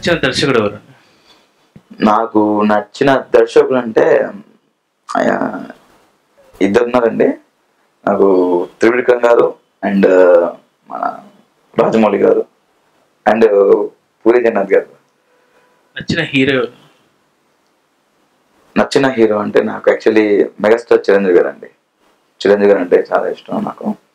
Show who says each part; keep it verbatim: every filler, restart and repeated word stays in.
Speaker 1: నచ్చిన దర్శకుడు ఎవరు?
Speaker 2: నాకు నచ్చిన దర్శకులు అంటే ఇద్దరు ఉన్నారండి. నాకు త్రివిక్రమ్ గారు అండ్ మన రాజమౌళి గారు అండ్ పూరి జగన్నాథ్ గారు.
Speaker 1: నచ్చిన హీరో?
Speaker 2: నచ్చిన హీరో అంటే నాకు యాక్చువల్లీ మెగాస్టార్ చిరంజీవి గారు అండి. చిరంజీవి గారు అంటే చాలా ఇష్టం నాకు.